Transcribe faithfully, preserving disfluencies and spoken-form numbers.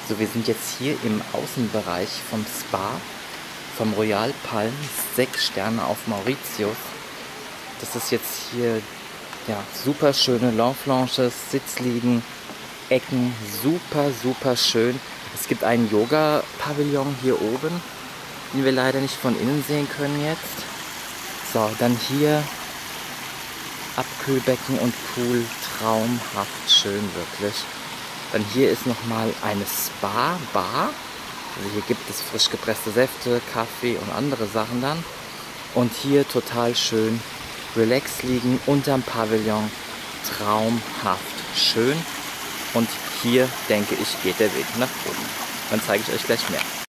So, wir sind jetzt hier im Außenbereich vom Spa, vom Royal Palm, sechs Sterne auf Mauritius. Das ist jetzt hier, ja, super schöne Lounges, Sitzliegen, Ecken, super, super schön. Es gibt einen Yoga-Pavillon hier oben, den wir leider nicht von innen sehen können jetzt. So, dann hier Abkühlbecken und Pool, traumhaft schön wirklich. Dann hier ist nochmal eine Spa-Bar. Also hier gibt es frisch gepresste Säfte, Kaffee und andere Sachen dann. Und hier total schön relax liegen unterm Pavillon. Traumhaft schön. Und hier, denke ich, geht der Weg nach oben. Dann zeige ich euch gleich mehr.